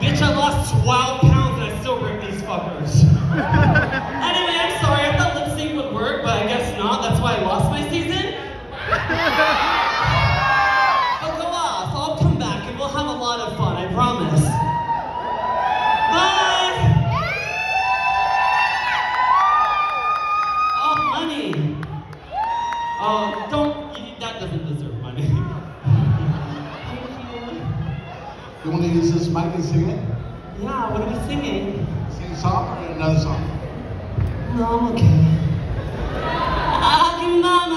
Bitch, I lost 12 pounds and I still rip these fuckers. Anyway, I'm sorry, I thought lip sync would work, but I guess not. That's why I lost my season. But go off, I'll come back and we'll have a lot of fun, I promise. Bye! Oh, money. Oh, that doesn't deserve money. You want to use this mic and sing it? Yeah, what are we singing? Sing a song or another song? No, I'm okay. I can